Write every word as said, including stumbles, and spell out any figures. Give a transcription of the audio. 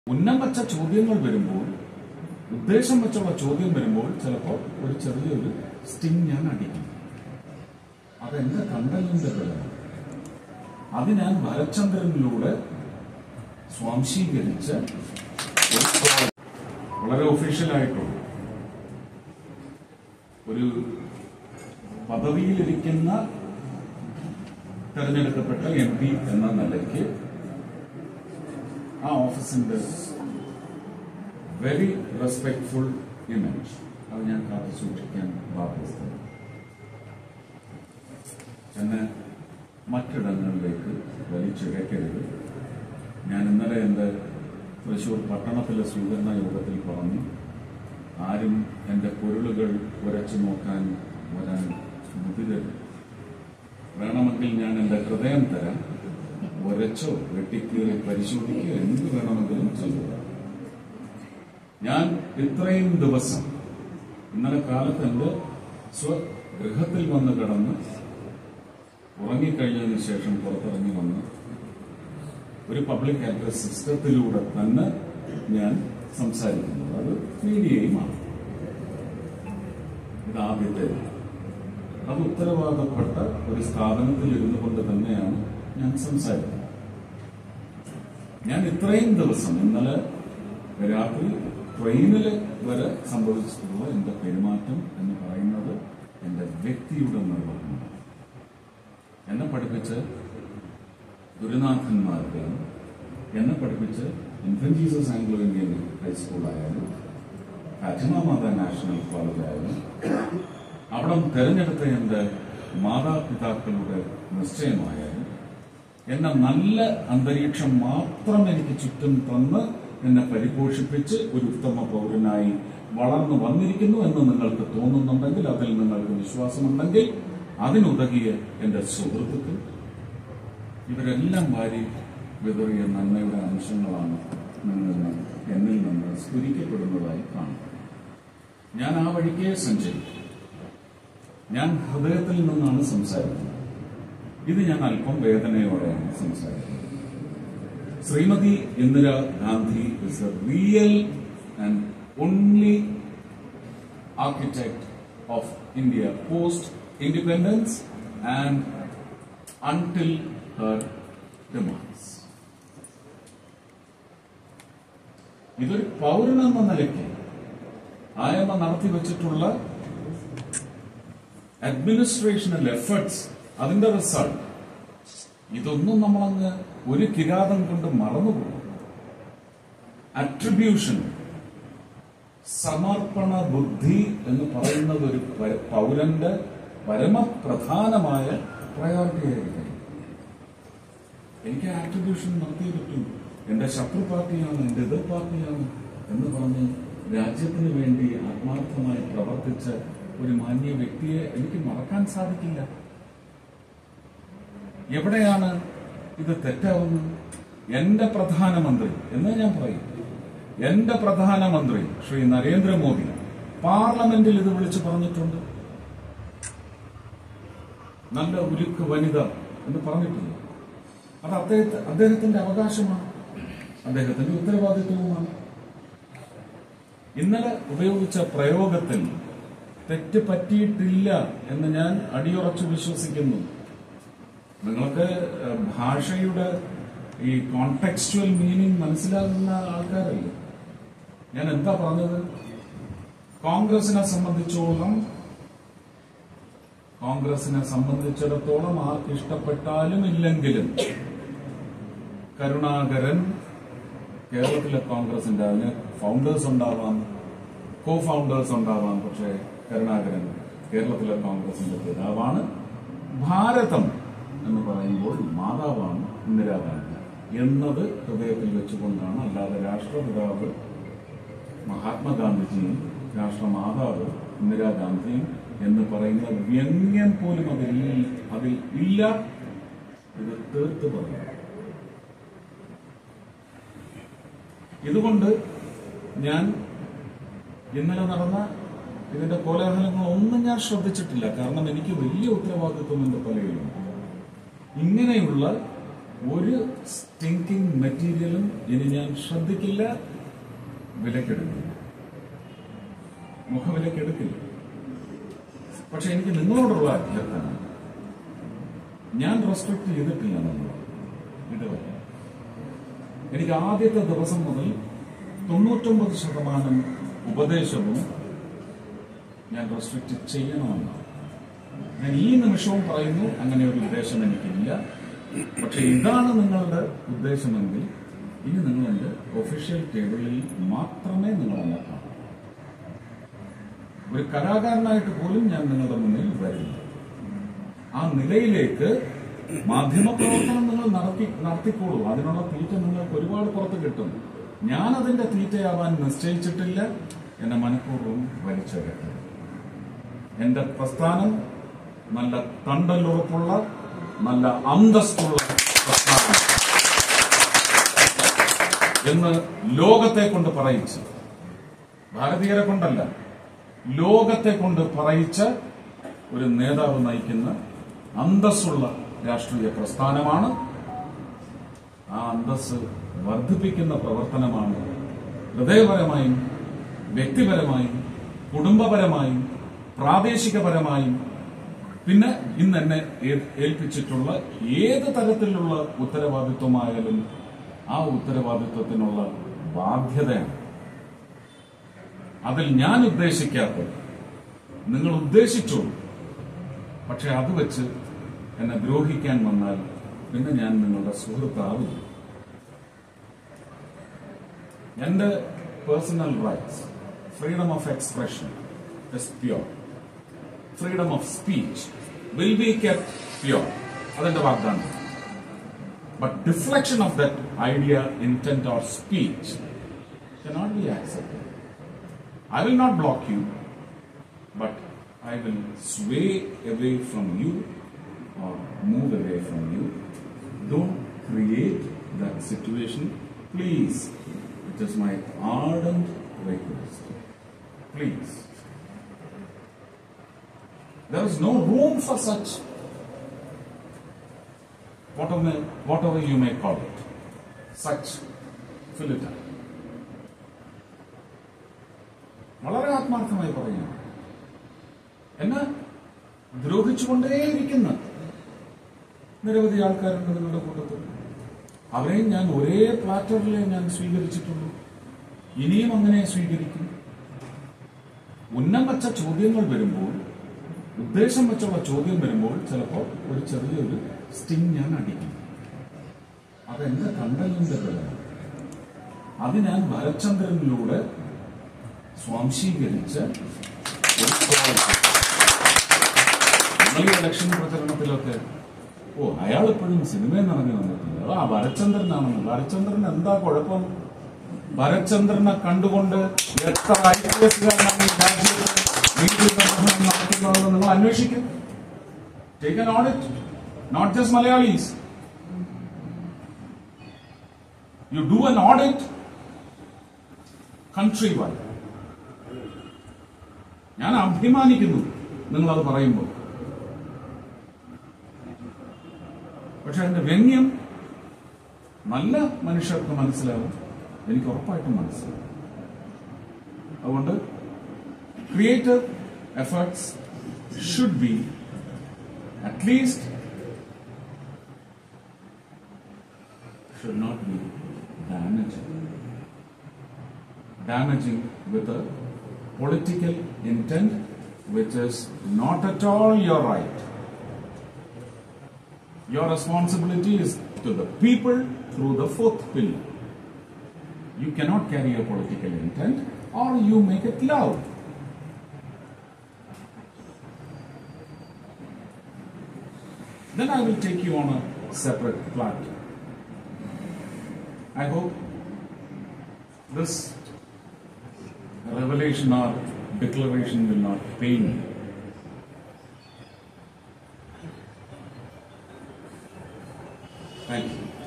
ഉന്നം വെച്ച ചോദ്യങ്ങൾ വരുമ്പോൾ, ഉദ്ദേശം വെച്ചുള്ള ചോദ്യം വരുമ്പോൾ ചിലപ്പോൾ ഒരു ചെറിയൊരു സ്റ്റിങ് ഞാൻ അടിക്കും. അതെന്റെ കണ്ടലിന്റെ ബലമാണ്. അത് ഞാൻ ഭരചന്ദ്രനിലൂടെ സ്വാംശീകരിച്ച് വളരെ ഒഫീഷ്യലായിട്ടുള്ള ഒരു പദവിയിലിരിക്കുന്ന തെരഞ്ഞെടുക്കപ്പെട്ട എം പി എന്ന നിലയ്ക്ക് ആ ഓഫീസിന്റെ വെരി റെസ്പെക്ട്ഫുൾ ഇമേജ് അത് ഞാൻ കാത്തു സൂക്ഷിക്കാൻ ബാധ്യസ്ഥയാണ്. എന്നെ മറ്റിടങ്ങളിലേക്ക് വലിച്ചിഴക്കരുത്. ഞാൻ ഇന്നലെ എന്റെ തൃശൂർ പട്ടണത്തിലെ സ്വീകരണ യോഗത്തിൽ പറഞ്ഞു, ആരും എന്റെ പൊരുളുകൾ ഉരച്ചു നോക്കാൻ വരാൻ മുതിരരുത്. വേണമെങ്കിൽ ഞാൻ എന്റെ ഹൃദയം തരാം, ഉരച്ചോ വെട്ടിക്കീറി പരിശോധിക്കുകയോ എന്ത് വേണമെങ്കിലും ചെയ്യുക. ഞാൻ ഇത്രയും ദിവസം ഇന്നലെ കാലത്ത് എന്റെ സ്വഗൃഹത്തിൽ വന്ന് കിടന്ന് ഉറങ്ങിക്കഴിഞ്ഞതിന് ശേഷം പുറത്തിറങ്ങി വന്ന് ഒരു പബ്ലിക് അഡ്രസ് സിസ്റ്റത്തിലൂടെ തന്നെ ഞാൻ സംസാരിക്കുന്നത്. അത് മീഡിയയുമാണ്. ഇതാദ്യത്തെ അത് ഉത്തരവാദപ്പെട്ട ഒരു സ്ഥാപനത്തിൽ ഇരുന്നു കൊണ്ട് തന്നെയാണ് ഞാൻ സംസാരിക്കുന്നത്. ഞാൻ ഇത്രയും ദിവസം ഇന്നലെ രാത്രി ട്രെയിനിൽ വരെ സംഭവിച്ചിട്ടുള്ള എന്റെ പെരുമാറ്റം എന്ന് പറയുന്നത് എന്റെ വ്യക്തിയുടെ നിർവഹണമാണ്. എന്നെ പഠിപ്പിച്ച് ഗുരുനാഥന്മാരുടെയും എന്നെ പഠിപ്പിച്ച് ഇൻഫന്റ് ജീസസ് ആംഗ്ലോ ഇന്ത്യൻ ഹൈസ്കൂളായാലും ഫാറ്റിമ മാതാ നാഷണൽ കോളേജ് ആയാലും അവിടെ തെരഞ്ഞെടുത്ത എന്റെ മാതാപിതാക്കളുടെ നിശ്ചയമായാലും എന്നെ നല്ല അന്തരീക്ഷം മാത്രം എനിക്ക് ചുറ്റും തന്ന് എന്നെ പരിപോഷിപ്പിച്ച് ഒരു ഉത്തമ പൗരനായി വളർന്നു വന്നിരിക്കുന്നു എന്ന് നിങ്ങൾക്ക് തോന്നുന്നുണ്ടെങ്കിൽ, അതിൽ നിങ്ങൾക്ക് വിശ്വാസമുണ്ടെങ്കിൽ, അതിനുതകിയ എന്റെ സുഹൃത്തുക്കൾ ഇവരെല്ലാം വാരി വിതറിയ നന്മയുടെ അംശങ്ങളാണ് നിങ്ങൾ എന്നിൽ നിന്ന് സ്ഫുരിക്കപ്പെടുന്നതായി കാണുന്നത്. ഞാൻ ആ വഴിക്കേ സഞ്ചരിക്കും. ഞാൻ ഹൃദയത്തിൽ നിന്നാണ് സംസാരിക്കുന്നത്. ഇത് ഞാൻ അല്പം വേദനയോടെയാണ് സംസാരിക്കുന്നത്. Shrimati Indira Gandhi is a real and only architect of India post independence and until her demands. ഇതൊരു പൗരനെന്ന നിലയ്ക്ക് ആയമ്മ നടത്തിവെച്ചിട്ടുള്ള അഡ്മിനിസ്ട്രേഷണൽ എഫേർട്സ്, അതിന്റെ റിസൾട്ട്, ഇതൊന്നും നമ്മളങ്ങ് ഒരു കിരാതം കൊണ്ട് മറന്നുപോകും. അട്രിബ്യൂഷൻ, സമർപ്പണ ബുദ്ധി എന്ന് പറയുന്നത് ഒരു പൗരന്റെ പരമപ്രധാനമായ പ്രയോറിറ്റി ആയിരിക്കും. എനിക്ക് ആട്രിബ്യൂഷൻ നടത്തിയേ പറ്റും. എന്റെ ശത്രു പാർട്ടിയാണ്, എന്റെ എതിർ പാർട്ടിയാണ് എന്ന് പറഞ്ഞ് രാജ്യത്തിന് വേണ്ടി ആത്മാർത്ഥമായി പ്രവർത്തിച്ച ഒരു മാന്യ വ്യക്തിയെ എനിക്ക് മറക്കാൻ സാധിക്കില്ല. എവിടെയാണ് ഇത് തെറ്റാവുന്നത്? എന്റെ പ്രധാനമന്ത്രി എന്ന് ഞാൻ പറയും, എന്റെ പ്രധാനമന്ത്രി ശ്രീ നരേന്ദ്രമോദി പാർലമെന്റിൽ ഇത് വിളിച്ചു പറഞ്ഞിട്ടുണ്ട്. നല്ല ഉരുക്ക് വനിത എന്ന് പറഞ്ഞിട്ടുണ്ട്. അത് അദ്ദേഹത്തെ അദ്ദേഹത്തിന്റെ അവകാശമാണ്, അദ്ദേഹത്തിന്റെ ഉത്തരവാദിത്വവുമാണ്. ഇന്നലെ ഉപയോഗിച്ച പ്രയോഗത്തിൽ തെറ്റ് പറ്റിയിട്ടില്ല എന്ന് ഞാൻ അടിയുറച്ചു വിശ്വസിക്കുന്നു. നിങ്ങൾക്ക് ഭാഷയുടെ ഈ കോണ്ടെക്സ്റ്റുവൽ മീനിങ് മനസ്സിലാകുന്ന ആൾക്കാരല്ലേ. ഞാൻ എന്താ പറഞ്ഞത്? കോൺഗ്രസിനെ സംബന്ധിച്ചോളം കോൺഗ്രസിനെ സംബന്ധിച്ചിടത്തോളം ആർക്ക് ഇഷ്ടപ്പെട്ടാലും ഇല്ലെങ്കിലും കരുണാകരൻ കേരളത്തിലെ കോൺഗ്രസിന്റെ, അതിന് ഫൗണ്ടേഴ്സ് ഉണ്ടാവാം, കോ ഫൗണ്ടേഴ്സ് ഉണ്ടാവാം, പക്ഷേ കരുണാകരൻ കേരളത്തിലെ കോൺഗ്രസിന്റെ പിതാവാണ്. ഭാരതം എന്ന് പറയുമ്പോൾ മാതാവാണ് ഇന്ദിരാഗാന്ധി എന്നത് ഹൃദയത്തിൽ വെച്ചുകൊണ്ടാണ്. അല്ലാതെ രാഷ്ട്രപിതാവ് മഹാത്മാഗാന്ധിജിയും രാഷ്ട്രമാതാവ് ഇന്ദിരാഗാന്ധിയും എന്ന് പറയുന്ന വ്യംഗ്യം പോലും അതിൽ അതിൽ ഇല്ല. ഇത് തീർത്ത് പറയാം. ഇതുകൊണ്ട് ഞാൻ ഇന്നലെ നടന്ന ഇതിന്റെ കോലാഹലങ്ങളൊന്നും ഞാൻ ശ്രദ്ധിച്ചിട്ടില്ല. കാരണം എനിക്ക് വലിയ ഉത്തരവാദിത്വം എന്റെ തലയിലുണ്ട്. ഇങ്ങനെയുള്ള ഒരു സ്റ്റിങ്കിങ് മെറ്റീരിയലും ഇനി ഞാൻ ശ്രദ്ധിക്കില്ല, വിലക്കെടുക്കില്ല, മുഖവിലക്കെടുക്കില്ല. പക്ഷെ എനിക്ക് നിങ്ങളോടുള്ള അഭ്യർത്ഥന, ഞാൻ റെസ്ട്രിക്ട് ചെയ്തിട്ടില്ല നമ്മൾ ഇതുവരെ. എനിക്ക് ആദ്യത്തെ ദിവസം മുതൽ തൊണ്ണൂറ്റൊമ്പത് ശതമാനം ഉപദേശവും ഞാൻ റെസ്ട്രിക്ട് ചെയ്യണമെന്നാണ്. ഞാൻ ഈ നിമിഷവും പറയുന്നു, അങ്ങനെ ഒരു ഉദ്ദേശം എനിക്കില്ല. പക്ഷെ ഇതാണ് നിങ്ങളുടെ ഉദ്ദേശമെങ്കിൽ ഇനി നിങ്ങളുടെ ഒഫീഷ്യൽ ടേബിളിൽ മാത്രമേ നിങ്ങളെന്നെ കാണൂ. ഒരു കലാകാരനായിട്ട് പോലും ഞാൻ നിങ്ങളുടെ മുന്നിൽ വരില്ല. ആ നിലയിലേക്ക് മാധ്യമപ്രവർത്തനം നിങ്ങൾ നടത്തി നടത്തിക്കോളൂ. അതിനുള്ള തീറ്റ നിങ്ങൾക്ക് ഒരുപാട് പുറത്ത് കിട്ടും. ഞാൻ അതിന്റെ തീറ്റയാവാൻ നിശ്ചയിച്ചിട്ടില്ല. എന്നെ മനഃപൂർവ്വം വലിച്ചെടുക്കും. എന്റെ പ്രസ്ഥാനം നല്ല തണ്ടലുറപ്പുള്ള, നല്ല അന്തസ്തുള്ള പ്രസ്ഥാനം എന്ന് ലോകത്തെ കൊണ്ട് പറയിച്ച്, ഭാരതീയരെ കൊണ്ടല്ല, ലോകത്തെ കൊണ്ട് പറയിച്ച ഒരു നേതാവ് നയിക്കുന്ന അന്തസ്സുള്ള രാഷ്ട്രീയ പ്രസ്ഥാനമാണ്. ആ അന്തസ് വർദ്ധിപ്പിക്കുന്ന പ്രവർത്തനമാണ് ഹൃദയപരമായും വ്യക്തിപരമായും കുടുംബപരമായും പ്രാദേശികപരമായും പിന്നെ ഇന്ന് എന്നെ ഏൽപ്പിച്ചിട്ടുള്ള ഏത് തരത്തിലുള്ള ഉത്തരവാദിത്വമായാലും ആ ഉത്തരവാദിത്വത്തിനുള്ള ബാധ്യതയാണ്. അതിൽ ഞാൻ ഉദ്ദേശിക്കാത്തത് നിങ്ങൾ ഉദ്ദേശിച്ചോളൂ. പക്ഷെ അത് വെച്ച് എന്നെ ദ്രോഹിക്കാൻ വന്നാൽ പിന്നെ ഞാൻ നിങ്ങളുടെ സുഹൃത്താവില്ല. എന്റെ personal rights, freedom of expression is pure. Freedom of speech will be kept pure. അതെന്റെ വാഗ്ദാനം. But deflection of that idea, intent or speech cannot be accepted. I will not block you, but I will sway away from you or move away from you. Don't create that situation, please. It is my ardent request. Please. There is no room for such, whatever, whatever you may call it, such philter. വളരെ ആത്മാർത്ഥമായി പറയുന്നു. എന്നെ ദ്രോഹിച്ചുകൊണ്ടേയിരിക്കുന്ന നിരവധി ആൾക്കാരുണ്ട് നിങ്ങളുടെ കൂട്ടത്തിൽ. അവരെയും ഞാൻ ഒരേ പ്ലാറ്ററിലെ ഞാൻ സ്വീകരിച്ചിട്ടുള്ളൂ. ഇനിയും അങ്ങനെ സ്വീകരിക്കും. ഉന്നം വച്ച ചോദ്യങ്ങൾ വരുമ്പോൾ, ഉദ്ദേശം വെച്ചുള്ള ചോദ്യം വരുമ്പോൾ ചിലപ്പോൾ ഒരു ചെറിയൊരു സ്റ്റിങ് ഞാൻ അടിക്കും. അതെന്റെ കണ്ടലിന്റെ ബലമാണ്. അത് ഞാൻ ഭരചന്ദ്രനിലൂടെ സ്വാംശീകരിച്ച ഒരു നിങ്ങൾ ഈ ഇലക്ഷൻ പ്രചരണത്തിലൊക്കെ ഓ അയാൾ എപ്പോഴും സിനിമയിൽ നിറഞ്ഞു വന്നിട്ടില്ല, ആ ഭരചന്ദ്രനാണെന്ന്. ഭരചന്ദ്രൻ എന്താ കുഴപ്പം? ഭരചന്ദ്രനെ കണ്ടുകൊണ്ട് എത്ര ഐ പി എസുകാരനാണ് ഈ രാജ്യത്ത് നീതി നിർവഹണം നടത്തുന്നതെന്ന് നിങ്ങൾ അന്വേഷിക്കും. Take an audit, not just Malayalis. You do an audit country wide. ഞാൻ അഭിമാനിക്കുന്നു നിങ്ങളത് പറയുമ്പോൾ. പക്ഷെ അതിന്റെ വ്യംഗ്യം നല്ല മനുഷ്യർക്ക് മനസ്സിലാവും, എനിക്ക് ഉറപ്പായിട്ടും മനസ്സിലാവും. അതുകൊണ്ട് creative efforts should be at least should not be damaging damaging with a political intent which is not at all your right. Your responsibility is to the people through the fourth pillar. You cannot carry a political intent or you make it loud. Then I will take you on a separate platform. I hope this revelation or declaration will not pain you. Thank you.